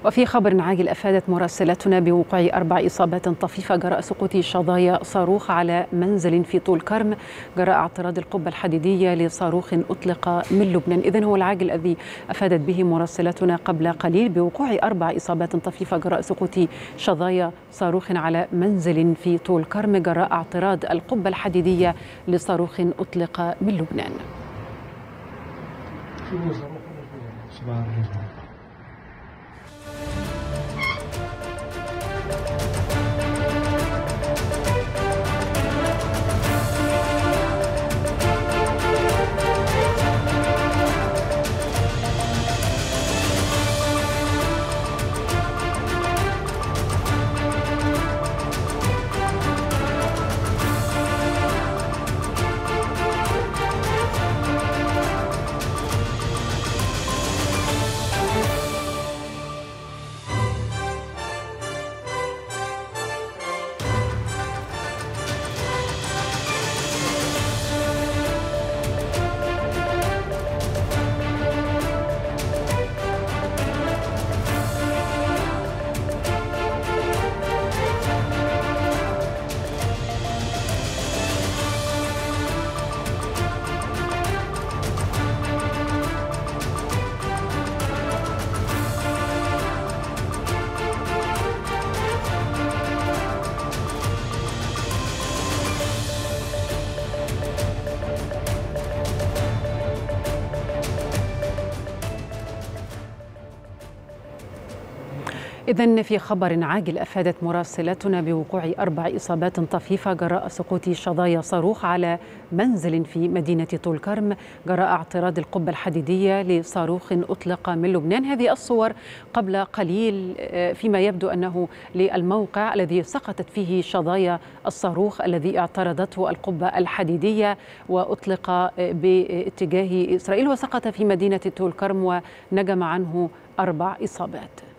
وفي خبر عاجل أفادت مراسلتنا بوقوع 4 إصابات طفيفة جراء سقوط شظايا صاروخ على منزل في طول كرم جراء اعتراض القبة الحديدية لصاروخ أطلق من لبنان. إذن هو العاجل الذي أفادت به مراسلتنا قبل قليل بوقوع 4 إصابات طفيفة جراء سقوط شظايا صاروخ على منزل في طول كرم جراء اعتراض القبة الحديدية لصاروخ أطلق من لبنان. إذن في خبر عاجل أفادت مراسلتنا بوقوع 4 إصابات طفيفة جراء سقوط شظايا صاروخ على منزل في مدينة طول كرم جراء اعتراض القبة الحديدية لصاروخ أطلق من لبنان. هذه الصور قبل قليل فيما يبدو أنه للموقع الذي سقطت فيه شظايا الصاروخ الذي اعترضته القبة الحديدية وأطلق باتجاه إسرائيل وسقط في مدينة طول كرم ونجم عنه 4 إصابات.